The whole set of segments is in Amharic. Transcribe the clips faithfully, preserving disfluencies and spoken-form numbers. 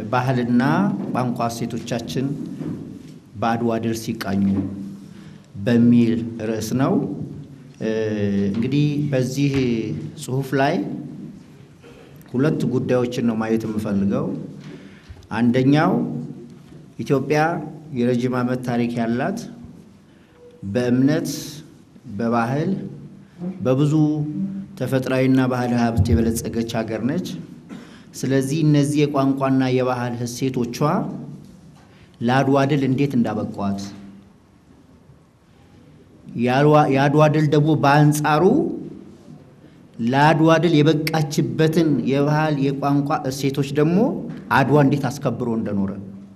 ባህልና ቋንቋ ሴቶቻችን በአድዋ ድል ሲቃኙ በሚል ርዕስ ነው። እንግዲህ በዚህ ጽሁፍ ላይ ሁለት ጉዳዮችን ነው ማየት የምፈልገው። አንደኛው ኢትዮጵያ የረጅም ዓመት ታሪክ ያላት በእምነት በባህል በብዙ ተፈጥሯዊና ባህል ሀብት የበለጸገች ሀገር ነች። ስለዚህ እነዚህ የቋንቋና የባህል እሴቶቿ ለአድዋ ድል እንዴት እንዳበቋት የአድዋ ድል ደግሞ በአንጻሩ ለአድዋ ድል የበቃችበትን የባህል የቋንቋ እሴቶች ደግሞ አድዋ እንዴት አስከብሮ እንደኖረ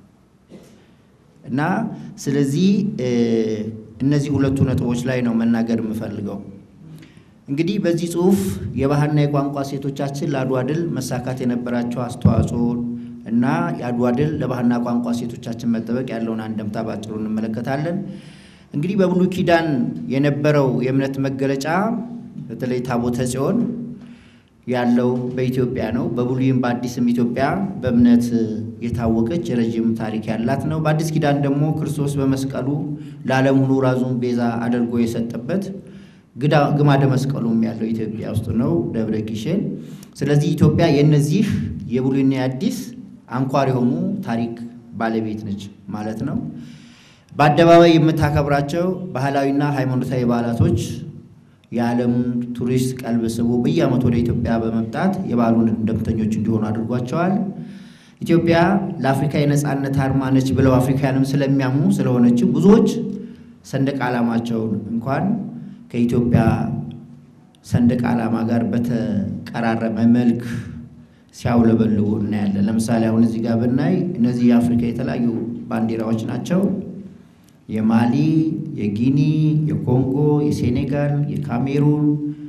እና ስለዚህ እነዚህ ሁለቱ ነጥቦች ላይ ነው መናገር የምፈልገው። እንግዲህ በዚህ ጽሁፍ የባህልና የቋንቋ እሴቶቻችን ለአድዋ ድል መሳካት የነበራቸው አስተዋጽኦ እና የአድዋ ድል ለባህልና ቋንቋ እሴቶቻችን መጠበቅ ያለውን አንደምታ ባጭሩ እንመለከታለን። እንግዲህ በብሉይ ኪዳን የነበረው የእምነት መገለጫ በተለይ ታቦተ ጽዮን ያለው በኢትዮጵያ ነው። በብሉይም በአዲስም ኢትዮጵያ በእምነት የታወቀች ረጅም ታሪክ ያላት ነው። በአዲስ ኪዳን ደግሞ ክርስቶስ በመስቀሉ ለዓለም ሁሉ ራሱን ቤዛ አድርጎ የሰጠበት ግማደ መስቀሉም ያለው ኢትዮጵያ ውስጥ ነው፣ ደብረ ኪሼን። ስለዚህ ኢትዮጵያ የነዚህ የብሉይና የአዲስ አንኳር የሆኑ ታሪክ ባለቤት ነች ማለት ነው። በአደባባይ የምታከብራቸው ባህላዊና ሃይማኖታዊ በዓላቶች የዓለምን ቱሪስት ቀልብ ስቦ በየዓመቱ ወደ ኢትዮጵያ በመምጣት የበዓሉን እንደምተኞች እንዲሆኑ አድርጓቸዋል። ኢትዮጵያ ለአፍሪካ የነጻነት አርማ ነች ብለው አፍሪካውያንም ስለሚያምኑ ስለሆነችም ብዙዎች ሰንደቅ ዓላማቸውን እንኳን ከኢትዮጵያ ሰንደቅ ዓላማ ጋር በተቀራረበ መልክ ሲያውለበልቡ እናያለን። ለምሳሌ አሁን እዚህ ጋር ብናይ እነዚህ የአፍሪካ የተለያዩ ባንዲራዎች ናቸው። የማሊ፣ የጊኒ፣ የኮንጎ፣ የሴኔጋል፣ የካሜሩን፣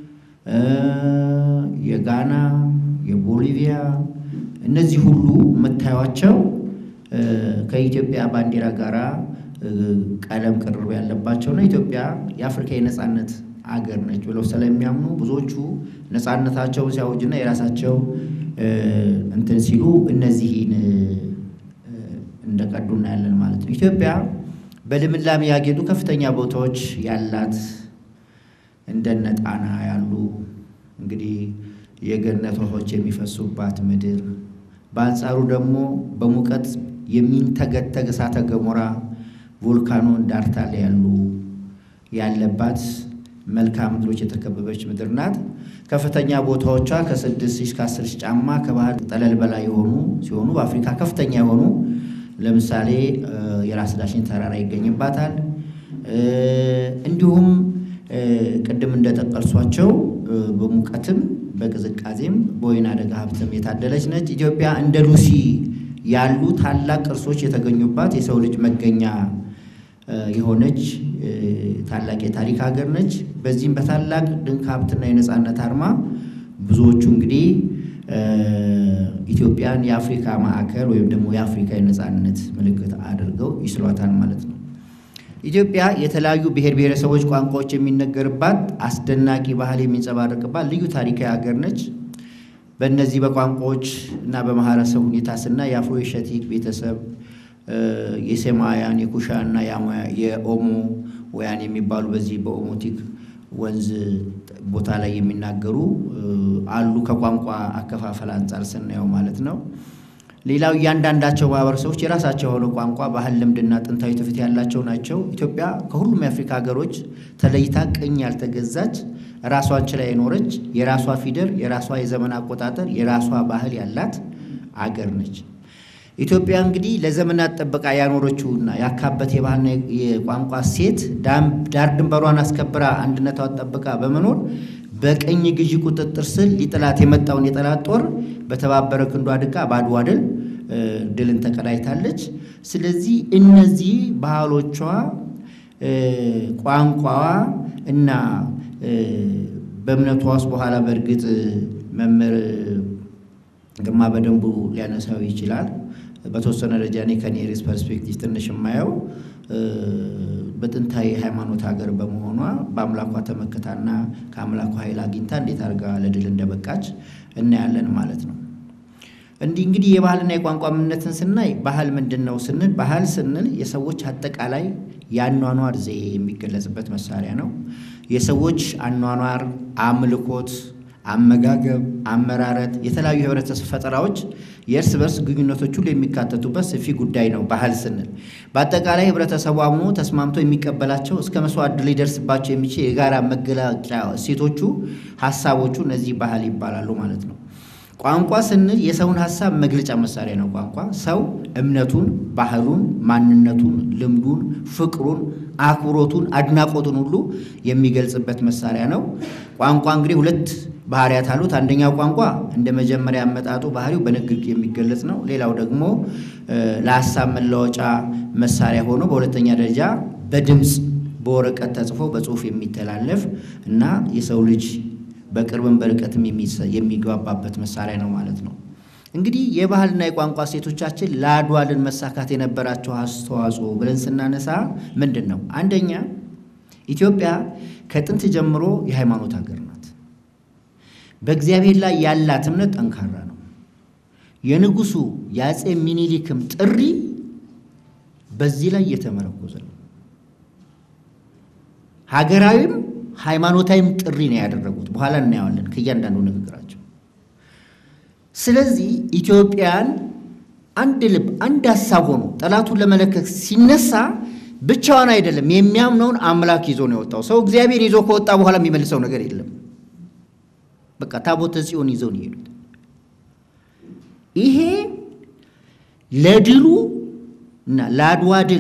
የጋና፣ የቦሊቪያ እነዚህ ሁሉ መታያቸው ከኢትዮጵያ ባንዲራ ጋራ ቀለም ቅርብ ያለባቸውና ኢትዮጵያ የአፍሪካ የነጻነት አገር ነች ብለው ስለሚያምኑ ብዙዎቹ ነጻነታቸውን ሲያውጁና የራሳቸው እንትን ሲሉ እነዚህን እንደቀዱና ያለን ማለት ነው። ኢትዮጵያ በልምላሜ ያጌጡ ከፍተኛ ቦታዎች ያላት እንደነ ጣና ያሉ እንግዲህ የገነት ውሃዎች የሚፈሱባት ምድር፣ በአንጻሩ ደግሞ በሙቀት የሚንተገተግ እሳተ ገሞራ ቮልካኖ ዳርታ ላይ ያሉ ያለባት መልክዓ ምድሮች የተከበበች ምድር ናት። ከፍተኛ ቦታዎቿ ከስድስት እስከ አስር ጫማ ከባህር ጠለል በላይ የሆኑ ሲሆኑ በአፍሪካ ከፍተኛ የሆኑ ለምሳሌ የራስ ዳሽን ተራራ ይገኝባታል። እንዲሁም ቅድም እንደተጠቀሷቸው በሙቀትም በቅዝቃዜም በወይና ደጋ ሀብትም የታደለች ነች። ኢትዮጵያ እንደ ሉሲ ያሉ ታላቅ ቅርሶች የተገኙባት የሰው ልጅ መገኛ የሆነች ታላቅ የታሪክ ሀገር ነች። በዚህም በታላቅ ድንቅ ሀብትና የነጻነት አርማ ብዙዎቹ እንግዲህ ኢትዮጵያን የአፍሪካ ማዕከል ወይም ደግሞ የአፍሪካ የነጻነት ምልክት አድርገው ይስሏታል ማለት ነው። ኢትዮጵያ የተለያዩ ብሔር ብሔረሰቦች ቋንቋዎች የሚነገርባት አስደናቂ ባህል የሚንጸባረቅባት ልዩ ታሪካዊ ሀገር ነች። በእነዚህ በቋንቋዎች እና በማህበረሰብ ሁኔታ ስና የአፍሮ ሸቲክ ቤተሰብ የሰማያን የኩሻና የኦሞ ወያን የሚባሉ በዚህ በኦሞቲክ ወንዝ ቦታ ላይ የሚናገሩ አሉ ከቋንቋ አከፋፈል አንፃር ስናየው ማለት ነው። ሌላው እያንዳንዳቸው ማህበረሰቦች የራሳቸው የሆነ ቋንቋ ባህል ልምድና ጥንታዊ ትውፊት ያላቸው ናቸው። ኢትዮጵያ ከሁሉም የአፍሪካ ሀገሮች ተለይታ ቅኝ ያልተገዛች ራሷን ችላ የኖረች የራሷ ፊደል የራሷ የዘመን አቆጣጠር የራሷ ባህል ያላት አገር ነች። ኢትዮጵያ እንግዲህ ለዘመናት ጠብቃ ያኖረችውና ያካበት የባህልና የቋንቋ ሴት ዳር ድንበሯን አስከብራ አንድነቷን ጠብቃ በመኖር በቅኝ ግዢ ቁጥጥር ስር ሊጥላት የመጣውን የጠላት ጦር በተባበረ ክንዷ አድቃ በአድዋ ድል ድልን ተቀዳጅታለች። ስለዚህ እነዚህ ባህሎቿ ቋንቋዋ እና በእምነቷ ውስጥ በኋላ በእርግጥ መምህር ግርማ በደንቡ ሊያነሳው ይችላል። በተወሰነ ደረጃ እኔ ከኔ ሪስ ፐርስፔክቲቭ ትንሽ የማየው በጥንታዊ ሃይማኖት ሀገር በመሆኗ በአምላኳ ተመክታና ከአምላኳ ኃይል አግኝታ እንዴት አድርጋ ለድል እንደበቃች እናያለን ማለት ነው። እንዲህ እንግዲህ የባህልና የቋንቋ ምንነትን ስናይ ባህል ምንድነው ስንል ባህል ስንል የሰዎች አጠቃላይ ያኗኗር ዘዬ የሚገለጽበት መሳሪያ ነው የሰዎች አኗኗር አምልኮት አመጋገብ አመራረት የተለያዩ ህብረተሰብ ፈጠራዎች የእርስ በርስ ግንኙነቶች ሁሉ የሚካተቱበት ሰፊ ጉዳይ ነው ባህል ስንል በአጠቃላይ ህብረተሰቡ አምኖ ተስማምቶ የሚቀበላቸው እስከ መስዋዕት ሊደርስባቸው የሚችል የጋራ መገለጫ እሴቶቹ ሐሳቦቹ እነዚህ ባህል ይባላሉ ማለት ነው ቋንቋ ስንል የሰውን ሐሳብ መግለጫ መሳሪያ ነው ቋንቋ ሰው እምነቱን ባህሉን ማንነቱን ልምዱን ፍቅሩን አክብሮቱን አድናቆቱን ሁሉ የሚገልጽበት መሳሪያ ነው ቋንቋ እንግዲህ ሁለት ባህሪያት አሉት አንደኛው ቋንቋ እንደ መጀመሪያ አመጣጡ ባህሪው በንግግር የሚገለጽ ነው ሌላው ደግሞ ለሐሳብ መለወጫ መሳሪያ ሆኖ በሁለተኛ ደረጃ በድምጽ በወረቀት ተጽፎ በጽሁፍ የሚተላለፍ እና የሰው ልጅ በቅርብም በርቀትም የሚግባባበት መሳሪያ ነው ማለት ነው እንግዲህ የባህልና የቋንቋ ሴቶቻችን ለአድዋልን መሳካት የነበራቸው አስተዋጽኦ ብለን ስናነሳ ምንድነው አንደኛ ኢትዮጵያ ከጥንት ጀምሮ የሃይማኖት ሀገር ናት በእግዚአብሔር ላይ ያላት እምነት ጠንካራ ነው የንጉሱ ያጼ ሚኒሊክም ጥሪ በዚህ ላይ የተመረኮዘ ነው ሀገራዊም ሃይማኖታዊም ጥሪ ነው ያደረጉት በኋላ እናያለን ከያንዳንዱ ንግግራቸው ስለዚህ ኢትዮጵያን አንድ ልብ አንድ ሐሳብ ሆኖ ጠላቱን ለመለከት ሲነሳ ብቻዋን አይደለም የሚያምነውን አምላክ ይዞ ነው የወጣው ሰው እግዚአብሔር ይዞ ከወጣ በኋላ የሚመልሰው ነገር የለም በቃ ታቦተ ጽዮን ይዘው ነው የሄዱት ይሄ ለድሉ እና ለአድዋ ድል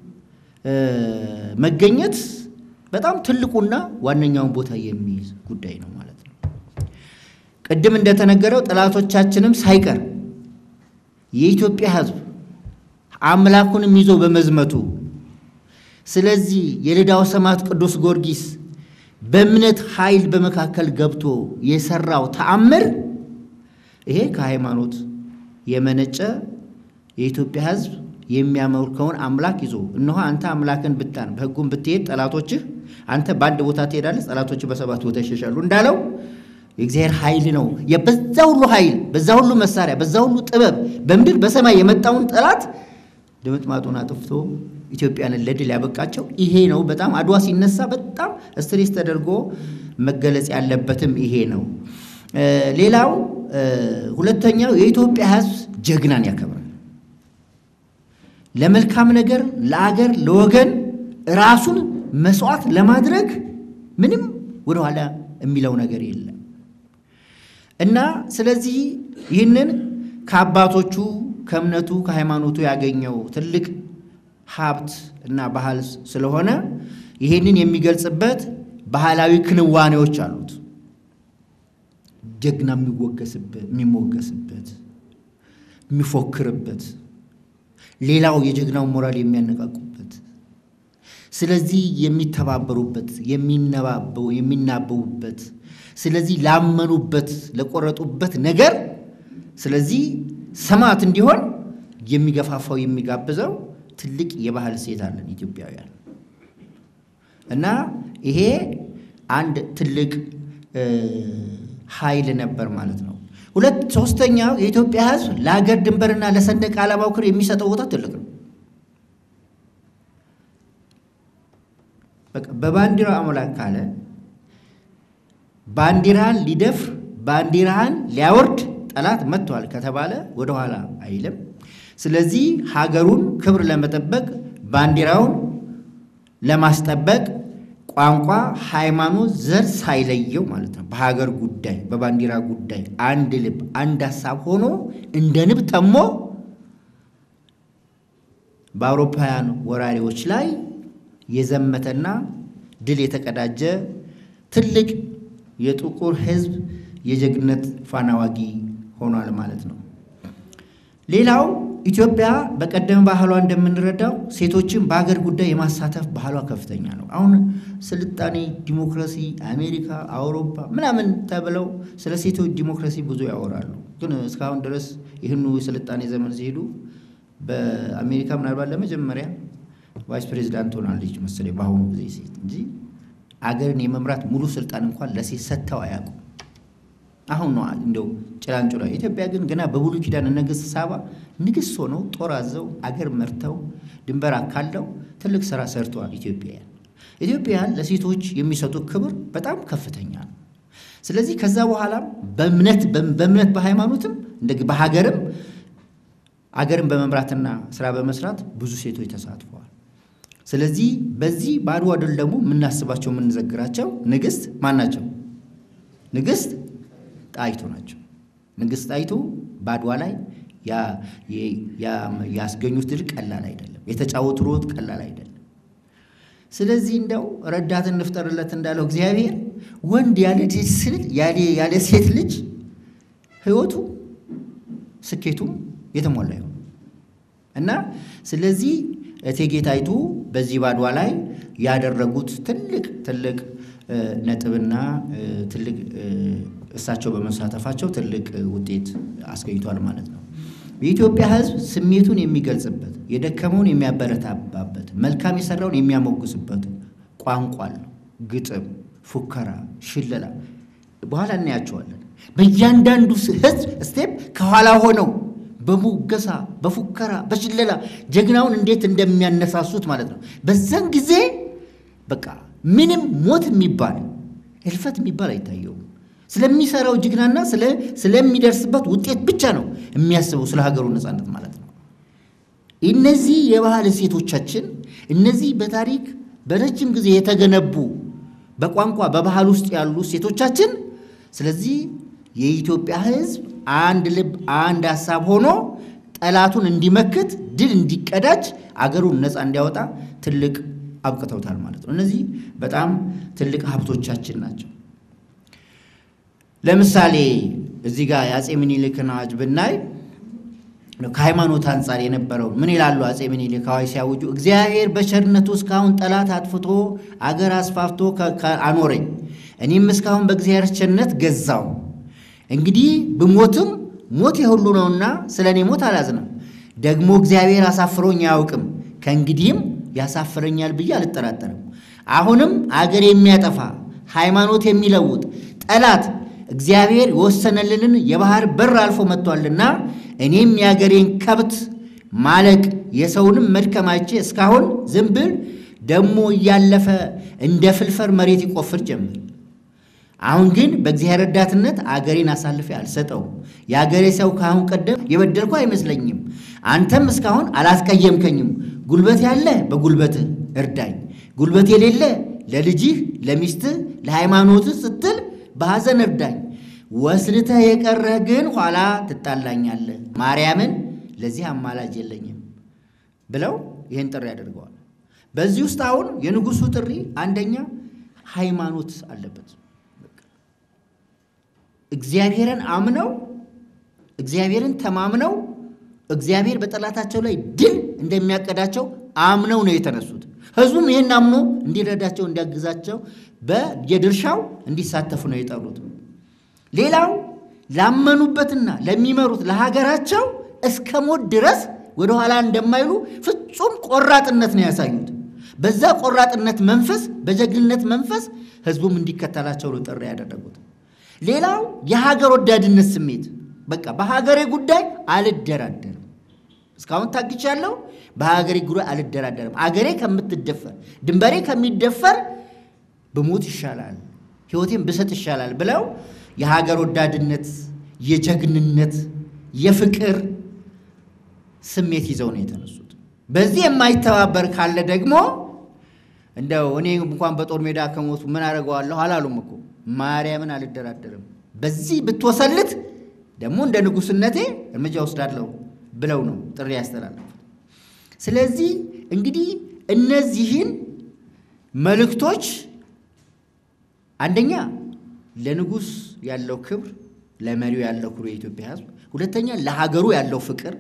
መገኘት በጣም ትልቁና ዋነኛው ቦታ የሚይዝ ጉዳይ ነው ማለት ነው ቀደም እንደተነገረው ጠላቶቻችንም ሳይቀር የኢትዮጵያ ሕዝብ አምላኩንም ይዞ በመዝመቱ ስለዚህ የልዳው ሰማዕት ቅዱስ ጊዮርጊስ በእምነት ኃይል በመካከል ገብቶ የሰራው ተአምር ይሄ ከሃይማኖት የመነጨ የኢትዮጵያ ሕዝብ የሚያመልከውን አምላክ ይዞ እነሆ አንተ አምላክን ብታን በሕጉም ብትሄድ ጠላቶችህ አንተ ባንድ ቦታ ትሄዳለህ ጠላቶችህ በሰባት ቦታ ይሸሻሉ እንዳለው የእግዚአብሔር ኃይል ነው የበዛው ሁሉ ኃይል በዛው ሁሉ መሳሪያ በዛው ሁሉ ጥበብ በመድር በሰማይ የመጣውን ጠላት ድምጥማጡን አጥፍቶ ኢትዮጵያን ለድል ያበቃቸው ይሄ ነው በጣም አድዋ ሲነሳ በጣም ስትሬስ ተደርጎ መገለጽ ያለበትም ይሄ ነው ሌላው ሁለተኛው የኢትዮጵያ ሕዝብ ጀግናን ያከብራል ለመልካም ነገር ለአገር ለወገን ራሱን መስዋዕት ለማድረግ ምንም ወደ ኋላ የሚለው ነገር የለም እና ስለዚህ ይህንን ከአባቶቹ ከእምነቱ ከሃይማኖቱ ያገኘው ትልቅ ሀብት እና ባህል ስለሆነ ይሄንን የሚገልጽበት ባህላዊ ክንዋኔዎች አሉት ጀግና የሚወገስበት የሚሞገስበት የሚፎክርበት ሌላው የጀግናው ሞራል የሚያነቃቁበት ስለዚህ የሚተባበሩበት የሚነባበው የሚናበቡበት ስለዚህ ላመኑበት ለቆረጡበት ነገር ስለዚህ ሰማዕት እንዲሆን የሚገፋፋው የሚጋብዘው ትልቅ የባህል ሴት አለን ኢትዮጵያውያን እና ይሄ አንድ ትልቅ ኃይል ነበር ማለት ነው ሁለት ሶስተኛው የኢትዮጵያ ሕዝብ ለሀገር ድንበርና ለሰንደቅ ዓላማው ክብር የሚሰጠው ቦታ ትልቅ ነው በቃ በባንዲራ አምላክ ካለ ባንዲራን ሊደፍ ባንዲራን ሊያወርድ ጠላት መጥቷል ከተባለ ወደ ኋላ አይልም ስለዚህ ሀገሩን ክብር ለመጠበቅ ባንዲራውን ለማስጠበቅ ቋንቋ ሃይማኖት ዘር ሳይለየው ማለት ነው በሀገር ጉዳይ በባንዲራ ጉዳይ አንድ ልብ አንድ ሐሳብ ሆኖ እንደ ንብ ተሞ በአውሮፓውያን ወራሪዎች ላይ የዘመተና ድል የተቀዳጀ ትልቅ የጥቁር ሕዝብ የጀግነት ፋናዋጊ ሆኗል ማለት ነው ሌላው ኢትዮጵያ በቀደም ባህሏ እንደምንረዳው ሴቶችን በአገር ጉዳይ የማሳተፍ ባህሏ ከፍተኛ ነው አሁን ስልጣኔ ዲሞክራሲ አሜሪካ አውሮፓ ምናምን ተብለው ስለ ሴቶች ዲሞክራሲ ብዙ ያወራሉ ግን እስካሁን ድረስ ይህኑ ስልጣኔ ዘመን ሲሄዱ በአሜሪካ ምናልባት ለመጀመሪያ ቫይስ ፕሬዝዳንት ሆናለች መሰለኝ በአሁኑ ጊዜ ሴት እንጂ አገርን የመምራት ሙሉ ስልጣን እንኳን ለሴት ሰጥተው አያውቁም አሁን ነው እንደው ጭላንጭላ ኢትዮጵያ ግን ገና በብሉይ ኪዳን ንግስት ሳባ ንግስት ሆነው ጦር አዘው አገር መርተው ድንበር አካለው ትልቅ ስራ ሰርተዋል ኢትዮጵያውያን ኢትዮጵያውያን ለሴቶች የሚሰጡት ክብር በጣም ከፍተኛ ነው ስለዚህ ከዛ በኋላ በእምነት በእምነት በሃይማኖትም እንደግ በሀገርም አገርን በመምራትና ስራ በመስራት ብዙ ሴቶች ተሳትፈዋል ስለዚህ በዚህ ባድዋ ድል ደግሞ ምናስባቸው ምንዘግራቸው ንግስት ማን ናቸው ንግስት ጣይቱ ናቸው ንግስት ጣይቱ ባድዋ ላይ ያ ያ ያስገኙት ድል ቀላል አይደለም የተጫወቱ ሮት ቀላል አይደለም ስለዚህ እንደው ረዳትን ንፍጠርለት እንዳለው እግዚአብሔር ወንድ ያለ ሴት ያለ ያለ ሴት ልጅ ህይወቱ ስኬቱ የተሞላ ይሁን እና ስለዚህ እቴጌ ጣይቱ በዚህ ባድዋ ላይ ያደረጉት ትልቅ ትልቅ ነጥብና ትልቅ እሳቸው በመሳተፋቸው ትልቅ ውጤት አስገኝቷል ማለት ነው የኢትዮጵያ ህዝብ ስሜቱን የሚገልጽበት የደከመውን የሚያበረታባበት መልካም የሰራውን የሚያሞግስበት ቋንቋ ነው ግጥም ፉከራ ሽለላ በኋላ እናያቸዋለን በእያንዳንዱ ህዝብ ስቴፕ ከኋላ ሆነው በሙገሳ በፉከራ በሽለላ ጀግናውን እንዴት እንደሚያነሳሱት ማለት ነው በዛን ጊዜ በቃ ምንም ሞት የሚባል እልፈት የሚባል አይታየው ስለሚሰራው ጅግናና ስለ ስለሚደርስበት ውጤት ብቻ ነው የሚያስበው ስለ ሀገሩ ነፃነት ማለት ነው እነዚህ የባህል ሴቶቻችን እነዚህ በታሪክ በረጅም ጊዜ የተገነቡ በቋንቋ በባህል ውስጥ ያሉ ሴቶቻችን ስለዚህ የኢትዮጵያ ህዝብ አንድ ልብ አንድ ሐሳብ ሆኖ ጠላቱን እንዲመክት ድል እንዲቀዳጅ አገሩን ነፃ እንዲያወጣ ትልቅ አብቅተውታል ማለት ነው እነዚህ በጣም ትልቅ ሀብቶቻችን ናቸው ለምሳሌ እዚህ ጋር ያጼ ምኒልክን አዋጅ ብናይ ከሃይማኖት አንፃር የነበረው ምን ይላሉ አጼ ምኒልክ አዋጅ ሲያውጁ እግዚአብሔር በቸርነቱ እስካሁን ጠላት አጥፍቶ አገር አስፋፍቶ አኖረኝ እኔም እስካሁን በእግዚአብሔር ቸርነት ገዛው እንግዲህ በሞትም ሞት የሁሉ ነውና ስለኔ ሞት አላዝንም ደግሞ እግዚአብሔር አሳፍሮኝ ያውቅም ከእንግዲህም ያሳፍረኛል ብዬ አልጠራጠርም አሁንም አገር የሚያጠፋ ሃይማኖት የሚለውጥ ጠላት እግዚአብሔር ወሰነልንን የባህር በር አልፎ መጥቷልና እኔም ያገሬን ከብት ማለቅ የሰውንም መድከማቼ እስካሁን ዝምብል ደሞ ያለፈ እንደ ፍልፈር መሬት ይቆፍር ጀመር አሁን ግን በእግዚአብሔር ረዳትነት አገሬን አሳልፌ አልሰጠው ያገሬ ሰው ካሁን ቀደም የበደልኩ አይመስለኝም አንተም እስካሁን አላስቀየምከኝም ጉልበት ያለ በጉልበት እርዳኝ ጉልበት የሌለ ለልጅህ ለሚስትህ ለሃይማኖትህ ስትል በሐዘን እርዳኝ ወስልተ የቀረህ ግን ኋላ ትጣላኛለህ ማርያምን ለዚህ አማላጅ የለኝም ብለው ይሄን ጥሪ ያደርገዋል በዚህ ውስጥ አሁን የንጉሱ ጥሪ አንደኛ ሃይማኖት አለበት እግዚአብሔርን አምነው እግዚአብሔርን ተማምነው እግዚአብሔር በጠላታቸው ላይ ድል እንደሚያቀዳቸው አምነው ነው የተነሱት ህዝቡም ይሄን አምኖ እንዲረዳቸው እንዲያግዛቸው በየድርሻው እንዲሳተፉ ነው የጠሩት ሌላው ላመኑበትና ለሚመሩት ለሀገራቸው እስከ ሞት ድረስ ወደ ኋላ እንደማይሉ ፍጹም ቆራጥነት ነው ያሳዩት በዛ ቆራጥነት መንፈስ በጀግንነት መንፈስ ህዝቡም እንዲከተላቸው ነው ጥሪ ያደረጉት ሌላው የሀገር ወዳድነት ስሜት በቃ በሀገሬ ጉዳይ አልደራደርም እስካሁን ታግቻለሁ በሀገሬ ጉዳይ አልደራደርም አገሬ ከምትደፈር ድንበሬ ከሚደፈር በሞት ይሻላል ህይወቴን በሰጥ ይሻላል ብለው የሀገር ወዳድነት የጀግንነት የፍቅር ስሜት ይዘው ነው የተነሱት በዚህ የማይተባበር ካለ ደግሞ እንደው እኔ እንኳን በጦር ሜዳ ከሞቱ ምን አረጋዋለሁ አላሉም እኮ ማርያምን አልደራደርም በዚህ ብትወሰልት ደግሞ እንደ ንጉስነቴ እርምጃ ወስዳለሁ ብለው ነው ጥሪ ያስተላልፉት ስለዚህ እንግዲህ እነዚህን መልእክቶች አንደኛ ለንጉስ ያለው ክብር ለመሪው ያለው ክብር የኢትዮጵያ ህዝብ ሁለተኛ ለሀገሩ ያለው ፍቅር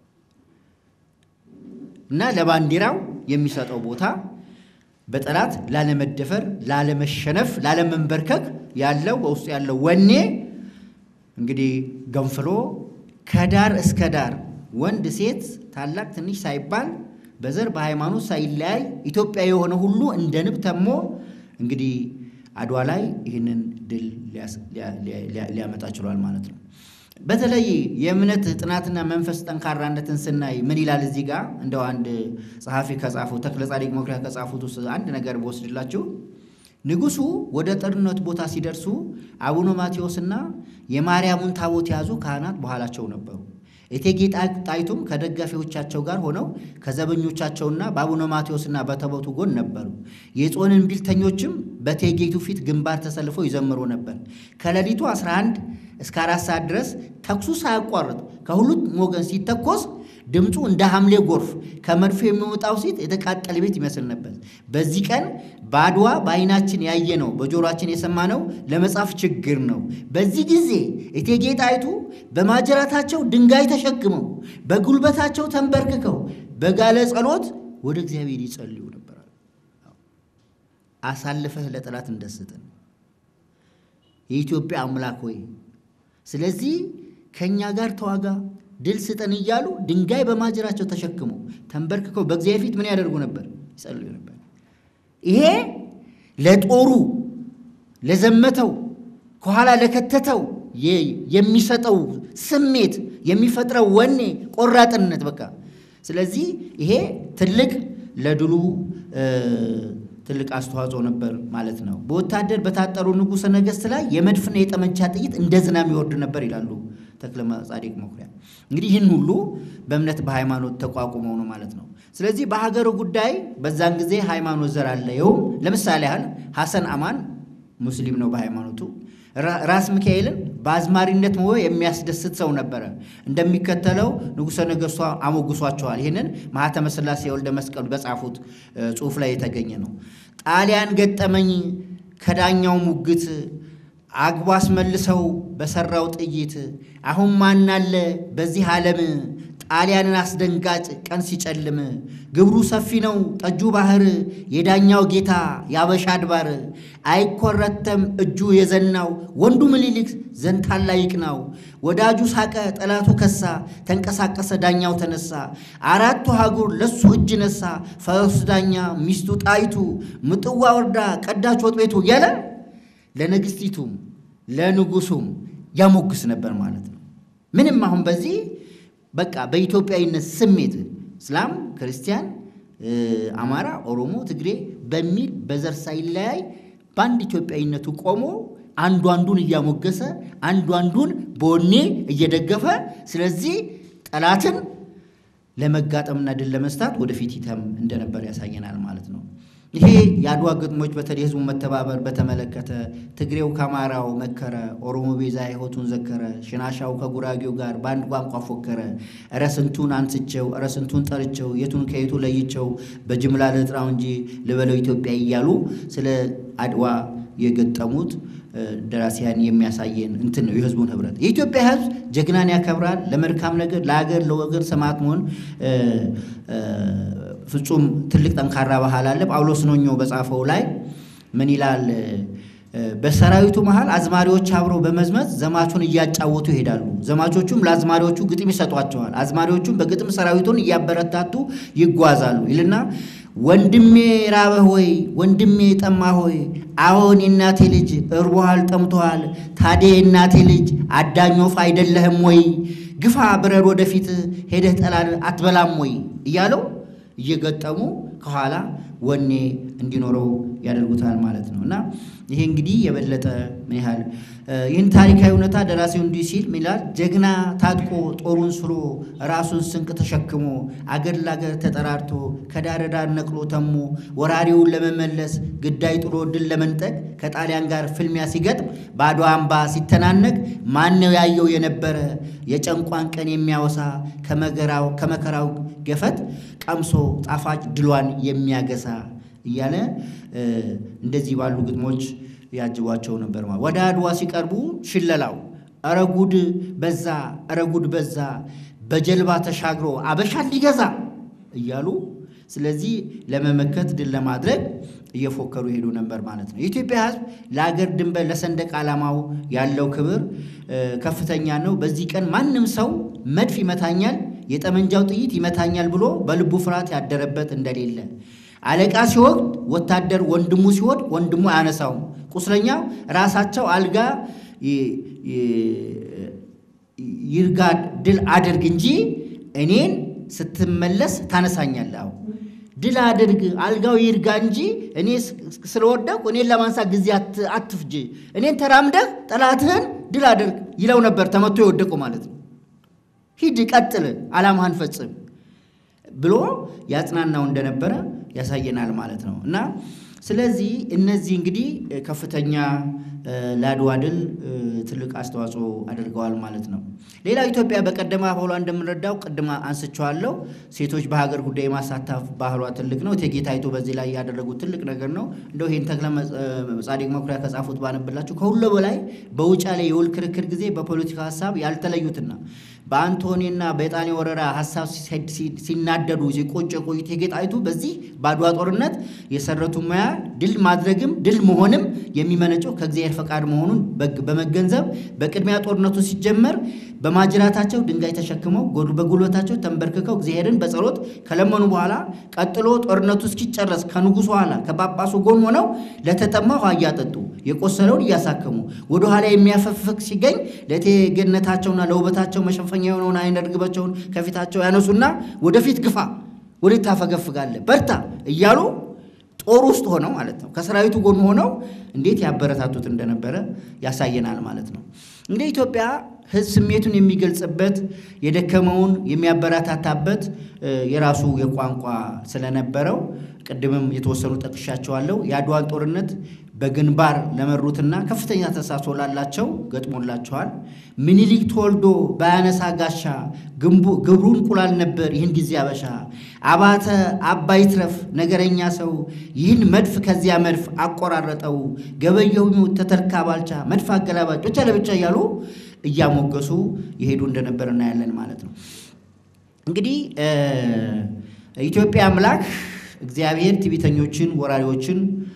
እና ለባንዲራው የሚሰጠው ቦታ በጠላት ላለመደፈር ላለመሸነፍ ላለመንበርከክ ያለው በውስጥ ያለው ወኔ እንግዲህ ገንፍሎ ከዳር እስከ ዳር ወንድ ሴት ታላቅ ትንሽ ሳይባል በዘር በሃይማኖት ሳይለያይ ኢትዮጵያ የሆነ ሁሉ እንደ ንብ ተሞ እንግዲህ አድዋ ላይ ይህንን ድል ሊያመጣ ችሏል ማለት ነው። በተለይ የእምነት ጥናትና መንፈስ ጠንካራነትን ስናይ ምን ይላል እዚህ ጋር እንደው አንድ ጸሐፊ ከጻፈው ተክለ ጻዲቅ መኩሪያ ከጻፉት ውስጥ አንድ ነገር በወስድላችሁ ንጉሱ ወደ ጦርነት ቦታ ሲደርሱ አቡነ ማቴዎስና የማርያምን ታቦት ያዙ ካህናት በኋላቸው ነበሩ። እቴጌ ጣይቱም ከደጋፊዎቻቸው ጋር ሆነው ከዘበኞቻቸውና በአቡነ ማቴዎስና በታቦቱ ጎን ነበሩ። የጾንን ቢልተኞችም በእቴጌይቱ ፊት ግንባር ተሰልፈው ይዘምሩ ነበር። ከሌሊቱ አስራ አንድ እስከ አራት ሰዓት ድረስ ተኩሱ ሳያቋርጥ ከሁሉም ወገን ሲተኮስ ድምፁ እንደ ሐምሌ ጎርፍ ከመድፎ የሚወጣው ሲት የተቃጠለ ቤት ይመስል ነበር። በዚህ ቀን በአድዋ በዓይናችን ያየነው በጆሮአችን የሰማነው ለመጻፍ ችግር ነው። በዚህ ጊዜ እቴጌ ጣይቱ በማጀራታቸው ድንጋይ ተሸክመው በጉልበታቸው ተንበርክከው በጋለ ጸሎት ወደ እግዚአብሔር ይጸልዩ ነበር። አሳልፈህ ለጠላት እንደሰጠን የኢትዮጵያ አምላክ ሆይ ስለዚህ ከኛ ጋር ተዋጋ ድል ስጠን እያሉ ድንጋይ በማጀራቸው ተሸክመው ተንበርክከው በእግዚአብሔር ፊት ምን ያደርጉ ነበር? ይጸልዩ ነበር። ይሄ ለጦሩ ለዘመተው ከኋላ ለከተተው የሚሰጠው ስሜት የሚፈጥረው ወኔ ቆራጥነት በቃ ስለዚህ ይሄ ትልቅ ለድሉ ትልቅ አስተዋጽኦ ነበር ማለት ነው። በወታደር በታጠሩ ንጉሠ ነገሥት ላይ የመድፍና የጠመንጃ ጥይት እንደ ዝናብ ይወርድ ነበር ይላሉ ተክለ ጻዲቅ መኩሪያ። እንግዲህ ይህን ሁሉ በእምነት በሃይማኖት ተቋቁመው ነው ማለት ነው። ስለዚህ በሀገሩ ጉዳይ በዛን ጊዜ ሃይማኖት ዘር አለየው። ለምሳሌ ያህል ሐሰን አማን ሙስሊም ነው በሃይማኖቱ። ራስ ሚካኤልን በአዝማሪነት ነው የሚያስደስት ሰው ነበር። እንደሚከተለው ንጉሠ ነገሥቱ አሞግሷቸዋል። ይሄንን ማህተመ ሥላሴ ወልደ መስቀል በጻፉት ጽሑፍ ላይ የተገኘ ነው። ጣሊያን ገጠመኝ ከዳኛው ሙግት አግባስ መልሰው በሰራው ጥይት አሁን ማናለ በዚህ ዓለም ጣሊያንን አስደንጋጭ ቀን ሲጨልም ግብሩ ሰፊ ነው ጠጁ ባህር የዳኛው ጌታ ያበሻ አድባር አይኮረተም እጁ የዘናው ወንዱ ምኒልክ ዘንታላ ይቅናው ወዳጁ ሳቀ ጠላቱ ከሳ ተንቀሳቀሰ ዳኛው ተነሳ አራቱ ሀገር ለሱ እጅ ነሳ ፈረስ ዳኛ ሚስቱ ጣይቱ ምጥዋ ወርዳ ቀዳች ወጥ ቤቱ ያለ ለንግስቲቱም ለንጉሱም ያሞግስ ነበር ማለት ነው። ምንም አሁን በዚህ በቃ በኢትዮጵያዊነት ስሜት እስላም ክርስቲያን አማራ ኦሮሞ ትግሬ በሚል በዘር ሳይለያይ ባንድ ኢትዮጵያዊነቱ ቆሞ አንዱ አንዱን እያሞገሰ አንዱ አንዱን በወኔ እየደገፈ ስለዚህ ጠላትን ለመጋጠምና ድል ለመስታት ወደፊት ይተም እንደነበር ያሳየናል ማለት ነው። ይሄ የአድዋ ግጥሞች በተለይ ህዝቡ መተባበር በተመለከተ ትግሬው ከአማራው መከረ ኦሮሞ ቤዛ ህይወቱን ዘከረ ሽናሻው ከጉራጌው ጋር ባንድ ቋንቋ ፎከረ እረ ስንቱን አንስቸው እረ ስንቱን ጠርቸው የቱን ከየቱ ለይቸው በጅምላ ለጥራው እንጂ ለበለው ኢትዮጵያ እያሉ ስለ አድዋ የገጠሙት ደራሲያን የሚያሳየን እንትን ነው የህዝቡን ህብረት። የኢትዮጵያ ህዝብ ጀግናን ያከብራል ለመልካም ነገር ለሀገር ለወገን ሰማዕት መሆን ፍጹም ትልቅ ጠንካራ ባህል አለ። ጳውሎስ ኖኞ በጻፈው ላይ ምን ይላል? በሰራዊቱ መሃል አዝማሪዎች አብረው በመዝመት ዘማቹን እያጫወቱ ይሄዳሉ። ዘማቾቹም ለአዝማሪዎቹ ግጥም ይሰጧቸዋል። አዝማሪዎቹም በግጥም ሰራዊቱን እያበረታቱ ይጓዛሉ ይልና ወንድሜ ራበህ ሆይ ወንድሜ ጠማ ሆይ አሁን የናቴ ልጅ እርቦሃል ጠምቶሃል ታዲያ የናቴ ልጅ አዳኞፍ አይደለህም ወይ ግፋ ብረር ወደፊት ሄደህ ጠላን አትበላም ወይ እያለው እየገጠሙ ከኋላ ወኔ እንዲኖረው ያደርጉታል ማለት ነውና ይሄ እንግዲህ የበለጠ ምን ያህል ይህን ታሪካዊ ሁኔታ ደራሲው እንዲህ ሲል ሚላል ጀግና ታጥቆ ጦሩን ስሮ ራሱን ስንቅ ተሸክሞ አገር ላገር ተጠራርቶ ከዳር ዳር ነቅሎ ተሞ ወራሪውን ለመመለስ ግዳይ ጥሎ ድል ለመንጠቅ ከጣሊያን ጋር ፍልሚያ ሲገጥም በአድዋ አምባ ሲተናነቅ ማነው ያየው የነበረ የጨንቋን ቀን የሚያወሳ ከመገራው ከመከራው ገፈት ቀምሶ ጣፋጭ ድሏን የሚያገሳ እያለ እንደዚህ ባሉ ግጥሞች ያጅቧቸው ነበር ማለት። ወደ አድዋ ሲቀርቡ ሽለላው አረጉድ በዛ አረጉድ በዛ በጀልባ ተሻግሮ አበሻ ሊገዛ እያሉ ስለዚህ ለመመከት ድል ለማድረግ እየፎከሩ ሄዱ ነበር ማለት ነው። የኢትዮጵያ ህዝብ ለሀገር ድንበር ለሰንደቅ ዓላማው ያለው ክብር ከፍተኛ ነው። በዚህ ቀን ማንም ሰው መድፍ ይመታኛል የጠመንጃው ጥይት ይመታኛል ብሎ በልቡ ፍርሃት ያደረበት እንደሌለ አለቃ ሲወቅት ወታደር ወንድሙ ሲወድ ወንድሙ አያነሳው ቁስለኛው ራሳቸው አልጋ ይርጋ ድል አድርግ እንጂ እኔን ስትመለስ ታነሳኛለህ ድል አድርግ አልጋው ይርጋ እንጂ እኔ ስለወደቁ እኔን ለማንሳት ጊዜ አትፍጂ እኔን ተራምደህ ጠላትህን ድል አድርግ ይለው ነበር ተመቶ ይወደቁ ማለት ነው ሂድ ቀጥል አላማህን ፈጽም ብሎ ያጽናናው እንደነበረ ያሳየናል ማለት ነው እና ስለዚህ እነዚህ እንግዲህ ከፍተኛ ለአድዋ ድል ትልቅ አስተዋጽኦ አድርገዋል ማለት ነው ሌላ ኢትዮጵያ በቀደማ ባህሏ እንደምንረዳው ቀደማ አንስቻለሁ ሴቶች በሀገር ጉዳይ ማሳተፍ ባህሏ ትልቅ ነው እቴጌ ጣይቱ በዚህ ላይ ያደረጉት ትልቅ ነገር ነው እንደው ይሄን ተክለ ጻዲቅ መኩሪያ ከጻፉት ባነብላችሁ ከሁሉ በላይ በውጫሌ የውል ክርክር ጊዜ በፖለቲካ ሐሳብ ያልተለዩትና በአንቶኒና በጣሊ ወረራ ሐሳብ ሲናደዱ ሲቆጨቁ እቴጌ ጣይቱ በዚህ ባድዋ ጦርነት የሰረቱ ማያ ድል ማድረግም ድል መሆንም የሚመነጨው ከእግዚአብሔር ፈቃድ መሆኑን በመገንዘብ በቅድሚያ ጦርነቱ ሲጀመር በማጅራታቸው ድንጋይ ተሸክመው በጉልበታቸው ተንበርክከው እግዚአብሔርን በጸሎት ከለመኑ በኋላ ቀጥሎ ጦርነቱ እስኪጨረስ ከንጉሱ ኋላ ከጳጳሱ ጎን ሆነው ለተጠማ ውሃ ያጠጡ የቆሰለውን ያሳከሙ ወደ ኋላ የሚያፈፍክ ሲገኝ ለቴገነታቸውና ለውበታቸው መሸፈኛ የሆነውን አይነ ርግባቸውን ከፊታቸው ያነሱና ወደፊት ግፋ ወደ ታፈገፍጋለ በርታ እያሉ ጦር ውስጥ ሆነው ማለት ነው ከሰራዊቱ ጎን ሆነው እንዴት ያበረታቱት እንደነበረ ያሳየናል ማለት ነው እንደ ኢትዮጵያ ህዝብ ስሜቱን የሚገልጽበት የደከመውን የሚያበረታታበት የራሱ የቋንቋ ስለነበረው ቀድመም የተወሰኑ ጠቅሻቸዋለሁ የአድዋን ጦርነት በግንባር ለመሩትና ከፍተኛ ተሳትፎ ላላቸው ገጥሞላቸዋል ምኒልክ ተወልዶ ባያነሳ ጋሻ ግንቡ ግብሩን ቁላል ነበር ይህን ጊዜ አበሻ አባተ አባይ ትረፍ ነገረኛ ሰው ይህን መድፍ ከዚያ መድፍ አቆራረጠው ገበየው ተተርካ ባልቻ መድፍ አገላባጭ ብቻ ለብቻ ያሉ እያሞገሱ ይሄዱ እንደነበርና ያለን ማለት ነው እንግዲህ ኢትዮጵያ አምላክ እግዚአብሔር ትዕቢተኞችን ወራሪዎችን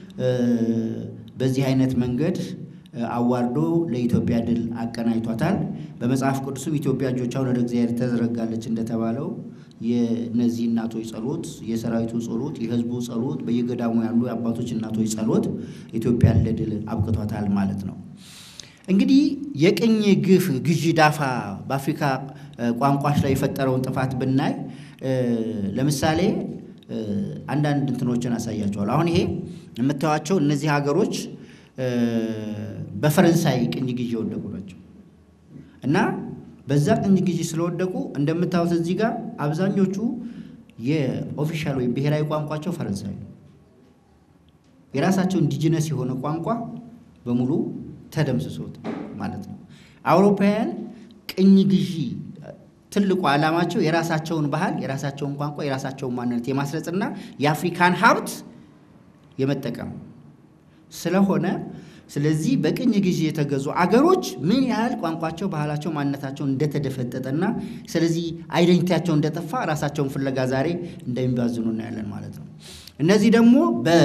በዚህ አይነት መንገድ አዋርዶ ለኢትዮጵያ ድል አቀናይቷታል በመጽሐፍ ቅዱስም ኢትዮጵያ እጆቿን ወደ እግዚአብሔር ተዘረጋለች እንደተባለው የነዚህ እናቶች ጸሎት የሰራዊቱ ጸሎት የህዝቡ ጸሎት በየገዳሙ ያሉ አባቶች እናቶች ጸሎት ኢትዮጵያን ለድል አብቅቷታል ማለት ነው እንግዲህ የቅኝ ግፍ ግዢ ዳፋ በአፍሪካ ቋንቋዎች ላይ የፈጠረውን ጥፋት ብናይ ለምሳሌ አንዳንድ እንትኖችን አሳያቸዋል አሁን ይሄ የምታዩቸው እነዚህ ሀገሮች በፈረንሳይ ቅኝ ግዢ ወደቁ ናቸው እና በዛ ቅኝ ግዢ ስለወደቁ እንደምታዩት እዚህ ጋር አብዛኞቹ የኦፊሻል ወይ ብሔራዊ ቋንቋቸው ፈረንሳይ ነው የራሳቸው ኢንዲጂነስ የሆነ ቋንቋ በሙሉ ተደምስሶት ማለት ነው አውሮፓውያን ቅኝ ግዢ ትልቁ ዓላማቸው የራሳቸውን ባህል የራሳቸውን ቋንቋ የራሳቸውን ማንነት የማስረጽና የአፍሪካን ሀብት የመጠቀም ስለሆነ ስለዚህ በቅኝ ግዢ የተገዙ አገሮች ምን ያህል ቋንቋቸው ባህላቸው ማንነታቸው እንደተደፈጠጠና ስለዚህ አይደንቲቲያቸው እንደጠፋ ራሳቸውን ፍለጋ ዛሬ እንደሚባዝኑና ያለን ማለት ነው እነዚህ ደግሞ በ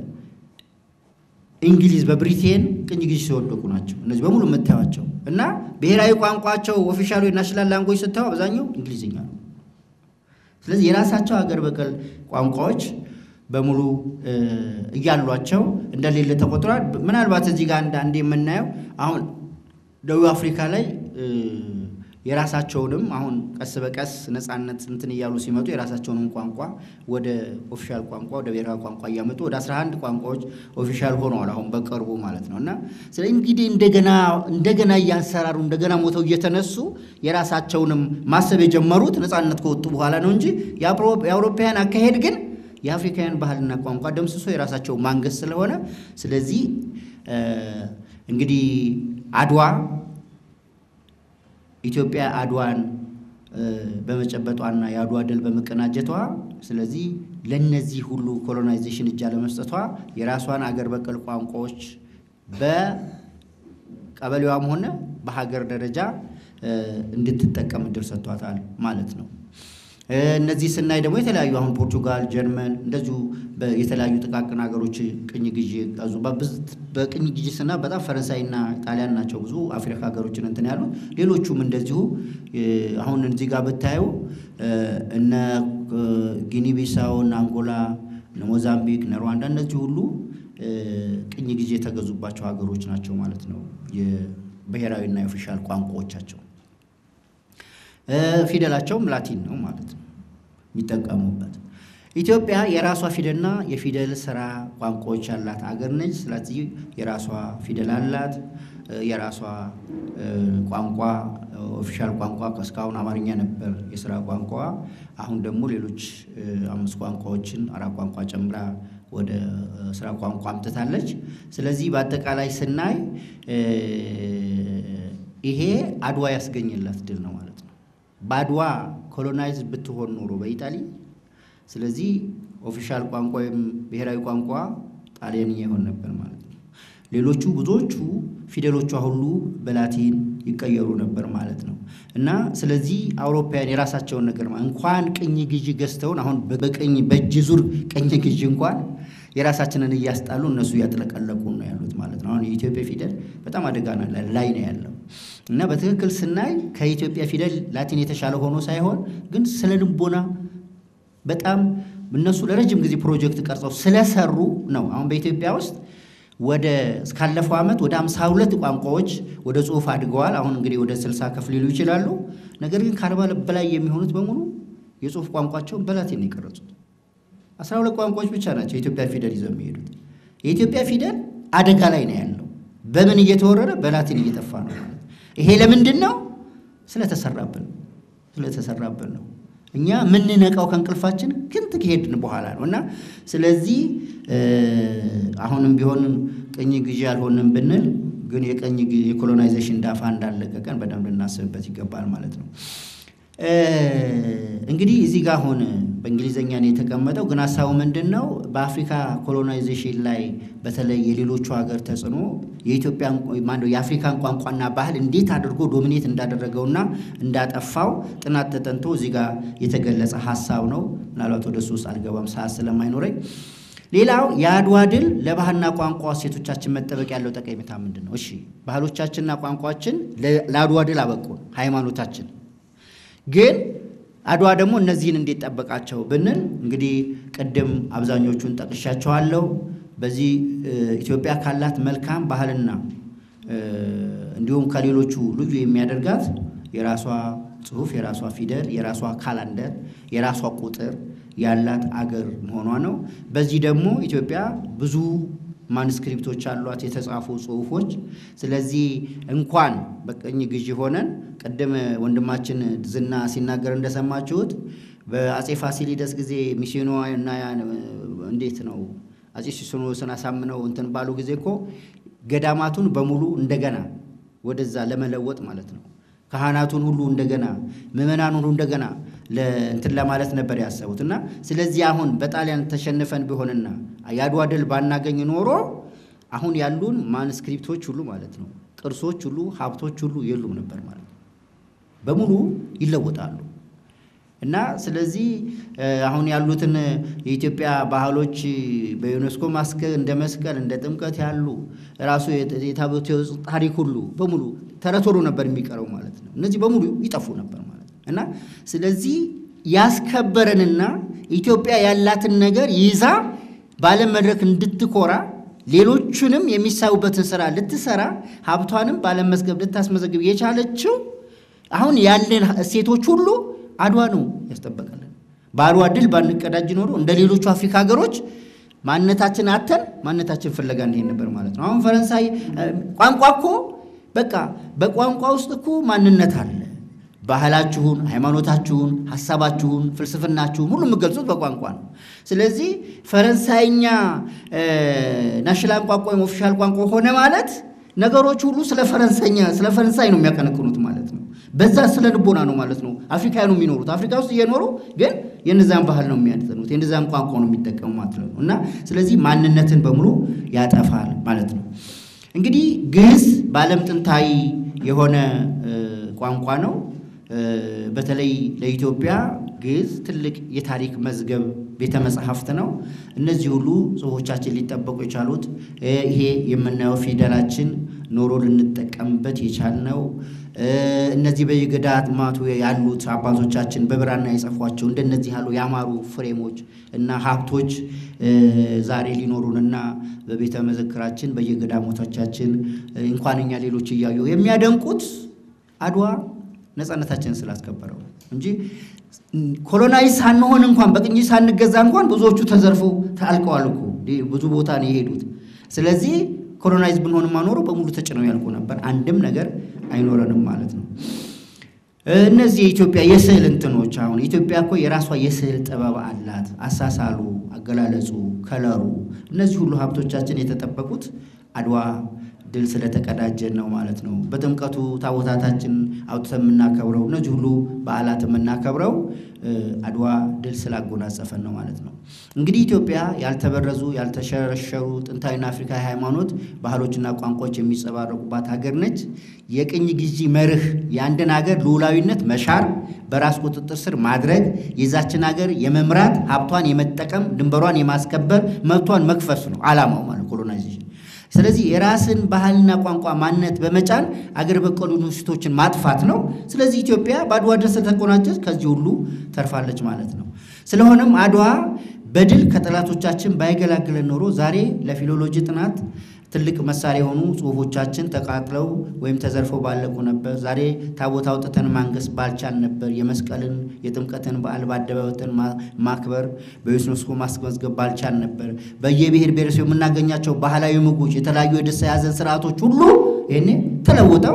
እንግሊዝ በብሪቴን ቅኝ ግዢ ሲወደቁ ናቸው እነዚህ በሙሉ መታያቸው እና ብሔራዊ ቋንቋቸው ኦፊሻሊ ናሽናል ላንጉዌጅ ስታው አብዛኛው እንግሊዝኛ ነው ስለዚህ የራሳቸው ሀገር በቀል ቋንቋዎች በሙሉ እያሏቸው እንደሌለ ተቆጥሯል ምናልባት እዚህ ጋር አንድ የምናየው አሁን ደቡብ አፍሪካ ላይ የራሳቸውንም አሁን ቀስ በቀስ ነፃነት እንትን ይያሉ ሲመጡ የራሳቸውን ቋንቋ ወደ ኦፊሻል ቋንቋ ወደ ብሔራዊ ቋንቋ ያመጡ ወደ አስራ አንድ ቋንቋዎች ኦፊሻል ሆነዋል አሁን በቅርቡ ማለት ነውና ስለዚህ እንግዲህ እንደገና እንደገና ያንሰራሩ እንደገና ሞተው እየተነሱ የራሳቸውንም ማሰብ የጀመሩት ነፃነት ከወጡ በኋላ ነው እንጂ የአውሮፓውያን አካሄድ ግን የአፍሪካውያን ባህልና ቋንቋ ደምስሶ የራሳቸው ማንገስ ስለሆነ ስለዚህ እንግዲህ አድዋ ኢትዮጵያ አድዋን በመጨበጧና ያድዋ ድል በመቀናጀቷ ስለዚህ ለነዚህ ሁሉ ኮሎናይዜሽን እጅ ለመስጠቷ የራሷን አገር በቀል ቋንቋዎች በቀበሌዋም ሆነ በሀገር ደረጃ እንድትጠቀም እድል ሰጥቷታል ማለት ነው እነዚህ ስናይ ደግሞ የተለያዩ አሁን ፖርቱጋል ጀርመን እንደዚሁ የተለያዩ ጥቃቅን ሀገሮች ቅኝ ግዢ ያዙ በቅኝ ግዢ ስና በጣም ፈረንሳይና ጣሊያን ናቸው ብዙ አፍሪካ ሀገሮችን እንትን ያሉ ሌሎቹም እንደዚሁ አሁን እዚህ ጋር በታዩ እነ ጊኒ ቢሳው እና አንጎላ ሞዛምቢክ ነሩዋንዳ እነዚህ ሁሉ ቅኝ ግዜ የተገዙባቸው ሀገሮች ናቸው ማለት ነው የብሔራዊና የኦፊሻል ቋንቋዎቻቸው ፊደላቸውም ላቲን ነው ማለት ነው የሚጠቀሙበት ኢትዮጵያ የራሷ ፊደልና የፊደል ስራ ቋንቋዎች ያላት ሀገር ነች ስለዚህ የራሷ ፊደል አላት የራሷ ቋንቋ ኦፊሻል ቋንቋ ከስካውን አማርኛ ነበር የሥራ ቋንቋ አሁን ደግሞ ሌሎች አምስት ቋንቋዎችን አራት ቋንቋ ጨምራ ወደ ሥራ ቋንቋ አምጥታለች ስለዚህ በአጠቃላይ ስናይ ይሄ አድዋ ያስገኘላት ድል ነው ማለት ነው ባድዋ ኮሎናይዝ ብትሆን ኖሮ በኢጣሊ ስለዚህ ኦፊሻል ቋንቋ ወይም ብሔራዊ ቋንቋ ጣሊያንኛ ይሆን ነበር ማለት ነው ሌሎቹ ብዙዎቹ ፊደሎቿ ሁሉ በላቲን ይቀየሩ ነበር ማለት ነው እና ስለዚህ አውሮፓውያን የራሳቸውን ነገር እንኳን ቅኝ ግዢ ገዝተውን አሁን በቀኝ በእጅ ዙር ቅኝ ግዢ እንኳን የራሳችንን ያስጣሉ እነሱ ያጥለቀለቁ ነው ያሉት ማለት ነው አሁን የኢትዮጵያ ፊደል በጣም አደጋ ላይ ነው ያለው እና በትክክል ስናይ ከኢትዮጵያ ፊደል ላቲን የተሻለ ሆኖ ሳይሆን ግን ስለ ልቦና በጣም እነሱ ለረጅም ጊዜ ፕሮጀክት ቀርጸው ስለሰሩ ነው አሁን በኢትዮጵያ ውስጥ ወደ እስካለፈው አመት ወደ ሃምሳ ሁለት ቋንቋዎች ወደ ጽሁፍ አድገዋል አሁን እንግዲህ ወደ ስልሳ ከፍ ሊሉ ይችላሉ ነገር ግን ከአርባ በላይ የሚሆኑት በሙሉ የጽሁፍ ቋንቋቸውን በላቲን ይቀርጹት አስራ ሁለት ቋንቋዎች ብቻ ናቸው የኢትዮጵያ ፊደል ይዘው የሚሄዱት የኢትዮጵያ ፊደል አደጋ ላይ ነው ያለው በምን እየተወረረ በላቲን እየጠፋ ነው ይሄ ለምንድነው ስለተሰራብን ስለተሰራብን ነው እኛ ምን ነቀው ከንቅልፋችን ግን ትከሄድን በኋላ ነውና ስለዚህ አሁንም ቢሆን ቅኝ ግዢ ያልሆነም ብንል ግን የቅኝ የኮሎናይዜሽን ዳፋ እንዳለቀቀን በደንብ እናስብበት ይገባል ማለት ነው እንግዲህ እዚህ ጋር ሆነ በእንግሊዘኛ ነው የተቀመጠው ግን ሐሳቡ ምንድነው በአፍሪካ ኮሎናይዜሽን ላይ በተለይ የሌሎቹ ሀገር ተጽኖ የኢትዮጵያን ማንዶ የአፍሪካን ቋንቋና ባህል እንዴት አድርጎ ዶሚኔት እንዳደረገውና እንዳጠፋው ጥናት ተጠንቶ እዚህ ጋር የተገለጸ ሐሳብ ነው ምናልባት ወደ ሶስት አልገባም ሰዓት ስለማይኖረኝ ሌላው የአድዋ ድል ለባህልና ቋንቋ ሴቶቻችን መጠበቅ ያለው ጠቀሜታ ምንድነው እሺ ባህሎቻችንና ቋንቋችን ለአድዋ ድል አበቁን ሃይማኖታችን ግን አድዋ ደግሞ እነዚህን እንዴት ተጠበቃቸው ብንል እንግዲህ ቀደም አብዛኞቹን ጠቅሻቸዋለሁ በዚህ ኢትዮጵያ ካላት መልካም ባህልና እንዲሁም ከሌሎቹ ልዩ የሚያደርጋት የራሷ ጽሁፍ የራሷ ፊደል የራሷ ካላንደር የራሷ ቁጥር ያላት አገር ሆኗ ነው በዚህ ደግሞ ኢትዮጵያ ብዙ ማኑስክሪፕቶች አሏት የተጻፉ ጽሁፎች ስለዚህ እንኳን በቀኝ ግዢ ሆነን ቀደም ወንድማችን ዝና ሲናገር እንደሰማችሁት በአጼ ፋሲሊደስ ጊዜ ሚስዮናውያንና እንዴት ነው አጼ ሲሶኖስን አሳምነው እንትን ባሉ ጊዜ እኮ ገዳማቱን በሙሉ እንደገና ወደዛ ለመለወጥ ማለት ነው ካህናቱን ሁሉ እንደገና ምዕመናኑን ሁሉ እንደገና ለእንትን ለማለት ነበር ያሰቡትና ስለዚህ አሁን በጣሊያን ተሸንፈን ቢሆንና ያድዋ ድል ባናገኝ ኖሮ አሁን ያሉን ማኑስክሪፕቶች ሁሉ ማለት ነው ቅርሶች ሁሉ ሀብቶች ሁሉ የሉም ነበር ማለት ነው በሙሉ ይለወጣሉ እና ስለዚህ አሁን ያሉትን የኢትዮጵያ ባህሎች በዩኔስኮ ማስከ እንደ መስቀል እንደ ጥምቀት ያሉ ራሱ የታቦት ታሪክ ሁሉ በሙሉ ተረቶሮ ነበር የሚቀረው ማለት ነው እነዚህ በሙሉ ይጠፉ ነበር ማለት ነው እና ስለዚህ ያስከበረንና ኢትዮጵያ ያላትን ነገር ይዛ ባለም መድረክ እንድትኮራ ሌሎቹንም የሚሳውበትን ስራ ልትሰራ ሀብቷንም ባለም መስገብ ልታስመዘግብ የቻለችው አሁን ያለን እሴቶች ሁሉ አድዋ ነው ያስጠበቀልን በአድዋ ድል ባንቀዳጅ ኖሮ እንደ ሌሎቹ አፍሪካ ሀገሮች ማንነታችን አተን ማንነታችን ፍለጋ እንዲሄድ ነበር ማለት ነው አሁን ፈረንሳይ ቋንቋኮ በቃ በቋንቋ ውስጥ እኮ ማንነት አለ ባህላችሁን ሃይማኖታችሁን ሐሳባችሁን ፍልስፍናችሁን ሁሉ የምትገልጹት በቋንቋ ነው ስለዚህ ፈረንሳይኛ ናሽናል ቋንቋ ወይም ኦፊሻል ቋንቋ ሆነ ማለት ነገሮች ሁሉ ስለ ፈረንሳይኛ ስለ ፈረንሳይ ነው የሚያቀነቅኑት ማለት ነው በዛ ስለ ልቦና ነው ማለት ነው አፍሪካውያኑ የሚኖሩት አፍሪካ ውስጥ እየኖሩ ግን የነዛን ባህል ነው የሚያጠኑት የነዛን ቋንቋ ነው የሚጠቀሙ ማለት ነው እና ስለዚህ ማንነትን በሙሉ ያጠፋል ማለት ነው እንግዲህ ግዕዝ ባለም ጥንታዊ የሆነ ቋንቋ ነው በተለይ ለኢትዮጵያ ግዕዝ ትልቅ የታሪክ መዝገብ ቤተ መጻሕፍት ነው እነዚህ ሁሉ ጽሁፎቻችን ሊጠበቁ የቻሉት ይሄ የምናየው ፊደላችን ኖሮ ልንጠቀምበት የቻልነው እነዚህ በየገዳት ማቱ ያሉት አባቶቻችን በብራና የጻፏቸው እንደነዚህ ያሉ ያማሩ ፍሬሞች እና ሀብቶች ዛሬ ሊኖሩንና በቤተ መዘክራችን በየገዳሞቻችን እንኳንኛ ሌሎች ይያዩ የሚያደንቁት አድዋ ነፃነታችንን ስላስከበረው እንጂ ኮሎናይዝ ሳንሆን እንኳን በቅኝ ሳንገዛ እንኳን ብዙዎቹ ተዘርፈው ታልቀዋል እኮ ብዙ ቦታ ነው የሄዱት ስለዚህ ኮሎናይዝ ብንሆን ማኖሩ በሙሉ ተጭነው ያልቁ ነበር አንድም ነገር አይኖረንም ማለት ነው እነዚህ የኢትዮጵያ የስዕል እንትኖች አሁን ኢትዮጵያ እኮ የራሷ የስዕል ጥበብ አላት አሳሳሉ አገላለጹ ከለሩ እነዚህ ሁሉ ሀብቶቻችን የተጠበቁት አድዋ ድል ስለተቀዳጀን ነው ማለት ነው በጥምቀቱ ታቦታታችን አውጥተን እናከብረው እነዚህ ሁሉ በዓላት እናከብረው አድዋ ድል ስላጎናጸፈን ነው ማለት ነው እንግዲህ ኢትዮጵያ ያልተበረዙ ያልተሸረሸሩ ጥንታዊና አፍሪካዊ ሃይማኖት ባህሎችና ቋንቋዎች የሚጸባረቁባት ሀገር ነች የቅኝ ግዢ መርህ የአንድን ሀገር ሉዓላዊነት መሻር በራስ ቁጥጥር ስር ማድረግ የዛችን ሀገር የመምራት ሀብቷን የመጠቀም ድንበሯን የማስከበር መብቷን መክፈፍ ነው ዓላማው ማለት ኮሎናይዜሽን ስለዚህ የራስን ባህልና ቋንቋ ማንነት በመጫን አገር በቀሉ ንስቶችን ማጥፋት ነው ስለዚህ ኢትዮጵያ በአድዋ ድል ስለተቆናጀች ከዚህ ሁሉ ተርፋለች ማለት ነው ስለሆነም አድዋ በድል ከጠላቶቻችን ባይገላግለን ኖሮ ዛሬ ለፊሎሎጂ ጥናት ትልቅ መሳሪያ ሆኑ ጽሁፎቻችን ተቃጥለው ወይም ተዘርፈው ባለቁ ነበር ዛሬ ታቦት አውጥተን ማንገስ ባልቻል ነበር የመስቀልን የጥምቀትን በዓል ባደባባይን ማክበር በዩኔስኮ ማስመዝገብ ባልቻል ነበር በየብሔር ብሔረሰብ የምናገኛቸው ባህላዊ ምግቦች የተለያዩ የደስታ ያዘን ስርዓቶች ሁሉ እኔ ተለውጠው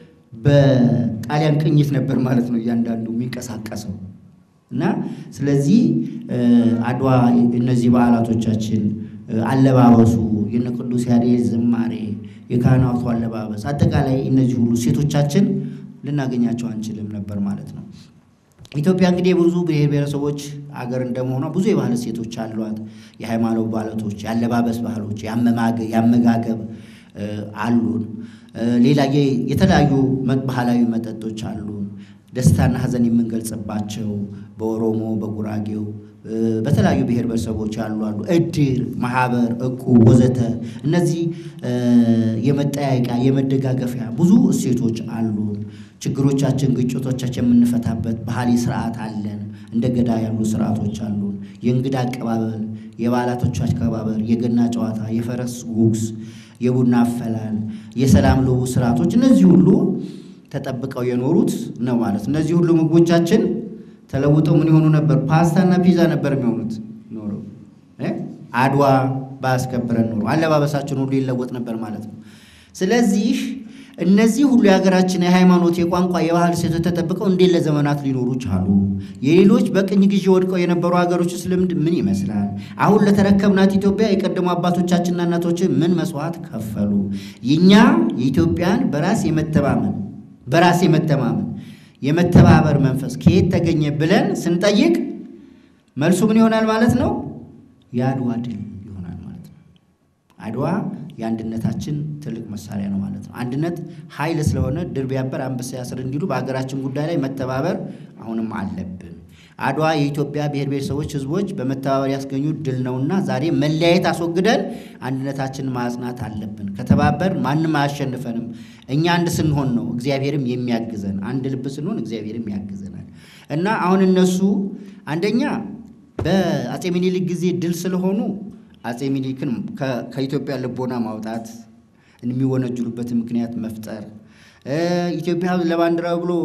በጣሊያን ቅኝት ነበር ማለት ነው እያንዳንዱ የሚንቀሳቀሰው እና ስለዚህ አድዋ እነዚህ በዓላቶቻችን አለባበሱ የነ ቅዱስ ያሬድ ዝማሬ የካህናቱ አለባበስ አጠቃላይ እነዚህ ሁሉ ሴቶቻችን ልናገኛቸው አንችልም ነበር ማለት ነው ኢትዮጵያ እንግዲህ ብዙ ብሔር ብሔረሰቦች አገር እንደመሆኗ ብዙ የባህል ሴቶች አሏት የሃይማኖት ባህሎች ያለባበስ ባህሎች ያመማገ ያመጋገብ አሉን ሌላ የተለያዩ ባህላዊ መጠጦች አሉን ደስታና ሀዘን የምንገልጽባቸው በኦሮሞ በጉራጌው በተለያዩ ብሔር ብሔረሰቦች ያሉ አሉ እድር ማህበር እቁብ ወዘተ እነዚህ የመጠያየቂያ የመደጋገፊያ ብዙ እሴቶች አሉ ችግሮቻችን ግጭቶቻችን የምንፈታበት ባህሊ ስርዓት አለን እንደ ገዳ ያሉ ስርዓቶች አሉ የእንግዳ አቀባበል የበዓላቶች አቀባበል የገና ጨዋታ የፈረስ ጉግስ የቡና አፈላል የሰላም ልውውጥ ስርዓቶች እነዚህ ሁሉ ተጠብቀው የኖሩት ነው ማለት እነዚህ ሁሉ ምግቦቻችን ተለውጠው ምን ይሆኑ ነበር ፓስታና ፒዛ ነበር የሚሆኑት ኖሮ እ አድዋ ባስከበረን ኖሮ አለባበሳችን ሁሉ ይለወጥ ነበር ማለት ነው ስለዚህ እነዚህ ሁሉ የሀገራችን የሃይማኖት የቋንቋ የባህል ሴቶች ተጠብቀው እንዴት ለዘመናት ሊኖሩ ቻሉ የሌሎች በቅኝ ግዢ ወድቀው የነበሩ ሀገሮች ልምድ ምን ይመስላል አሁን ለተረከብናት ኢትዮጵያ የቀደሙ አባቶቻችንና እናቶች ምን መስዋዕት ከፈሉ የኛ የኢትዮጵያን በራስ የመተማመን በራስ የመተማመን የመተባበር መንፈስ ከየት ተገኘ ብለን ስንጠይቅ መልሱ ምን ይሆናል ማለት ነው ያድዋ ድል ይሆናል ማለት ነው አድዋ የአንድነታችን ትልቅ መሳሪያ ነው ማለት ነው አንድነት ኃይል ስለሆነ ድር ቢያበር አንበሳ ያስር እንዲሉ በአገራችን ጉዳይ ላይ መተባበር አሁንም አለብን አድዋ የኢትዮጵያ ብሔር ብሔረሰቦች ህዝቦች በመተባበር ያስገኙት ድል ነውና ዛሬ መለያየት አስወግደን አንድነታችንን ማጽናት አለብን ከተባበር ማንንም አያሸንፈንም እኛ አንድ ስንሆን ነው እግዚአብሔርም የሚያግዘን አንድ ልብ ስንሆን እግዚአብሔርም ያግዘናል እና አሁን እነሱ አንደኛ በአፄ ምኒልክ ጊዜ ድል ስለሆኑ አፄ ምኒልክን ከኢትዮጵያ ልቦና ማውጣት የሚወነጅሉበት ምክንያት መፍጠር ኢትዮጵያ ለባንዲራው ብሎ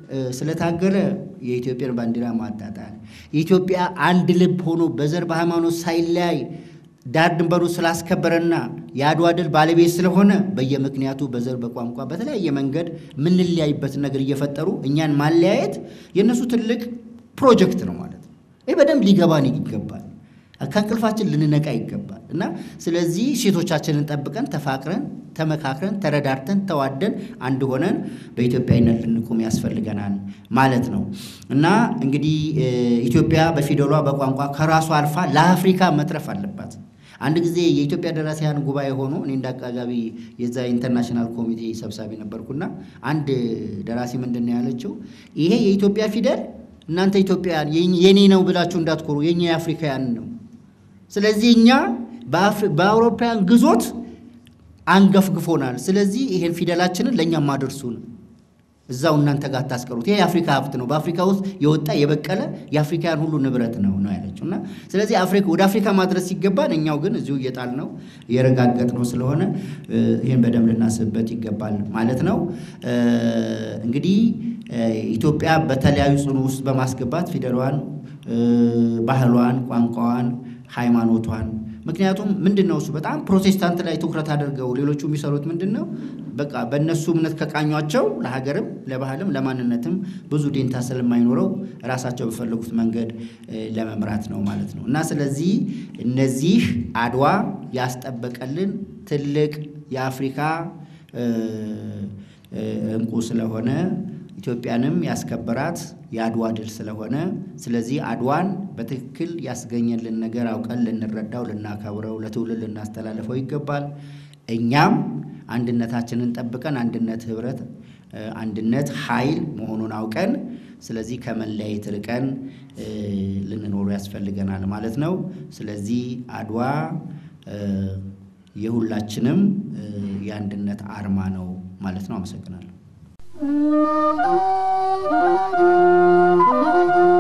ስለታገለ የኢትዮጵያን ባንዲራ ማጣጣል ኢትዮጵያ አንድ ልብ ሆኖ በዘር በሃይማኖት ሳይለያይ ዳር ድንበሩ ስላስከበረና ያድዋ ድል ባለቤት ስለሆነ በየምክንያቱ በዘር በቋንቋ በተለያየ መንገድ ምን ሊያይበት ነገር እየፈጠሩ እኛን ማለያየት የነሱ ትልቅ ፕሮጀክት ነው ማለት ነው ይሄ በደንብ ሊገባን ይገባል ከንቅልፋችን ልንነቃ ይገባል እና ስለዚህ ሴቶቻችንን ጠብቀን ተፋቅረን ተመካክረን ተረዳርተን ተዋደን አንድ ሆነን በኢትዮጵያዊነት ልንቆም ያስፈልገናል ማለት ነው እና እንግዲህ ኢትዮጵያ በፊደሏ በቋንቋ ከራሷ አልፋ ለአፍሪካ መትረፍ አለባት አንድ ጊዜ የኢትዮጵያ ደራሲያን ጉባኤ ሆኖ እኔ እንዳቃጋቢ የዛ ኢንተርናሽናል ኮሚቴ ሰብሳቢ ነበርኩና አንድ ደራሲ ምንድነው ያለችው ይሄ የኢትዮጵያ ፊደል እናንተ ኢትዮጵያውያን የኔ ነው ብላችሁ እንዳትኮሩ የኛ የአፍሪካውያን ነው ስለዚህ እኛ በአውሮፓውያን ግዞት አንገፍግፎናል ስለዚህ ይሄን ፊደላችንን ለኛ ማድርሱን እዛው እናንተ ጋር ታስቀሩት ይሄ የአፍሪካ ሀብት ነው በአፍሪካ ውስጥ የወጣ የበቀለ የአፍሪካን ሁሉ ንብረት ነው ነው ያለችውና ስለዚህ አፍሪካ ወደ አፍሪካ ማድረስ ሲገባን እኛው ግን እዚሁ እየጣል ነው የረጋገጥ ነው ስለሆነ ይሄን በደም ልናስብበት ይገባል ማለት ነው እንግዲህ ኢትዮጵያ በተለያዩ ጽኑ ውስጥ በማስገባት ፊደሏን ባህሏን ቋንቋዋን ሃይማኖቷን ምክንያቱም ምንድነው እሱ በጣም ፕሮቴስታንት ላይ ትኩረት አድርገው ሌሎቹ የሚሰሩት ምንድነው በቃ በእነሱ እምነት ከቃኟቸው ለሀገርም ለባህልም ለማንነትም ብዙ ዴንታ ስለማይኖረው ራሳቸው በፈለጉት መንገድ ለመምራት ነው ማለት ነው እና ስለዚህ እነዚህ አድዋ ያስጠበቀልን ትልቅ የአፍሪካ እንቁ ስለሆነ ኢትዮጵያንም ያስከበራት ያድዋ ድል ስለሆነ ስለዚህ አድዋን በትክክል ያስገኘልን ነገር አውቀን ልንረዳው ልናከብረው ለትውልድ ልናስተላልፈው ይገባል እኛም አንድነታችንን ጠብቀን አንድነት ህብረት አንድነት ኃይል መሆኑን አውቀን ስለዚህ ከመለያየት ርቀን ልንኖር ያስፈልገናል ማለት ነው ስለዚህ አድዋ የሁላችንም የአንድነት አርማ ነው ማለት ነው አመሰግናለሁ Thank you.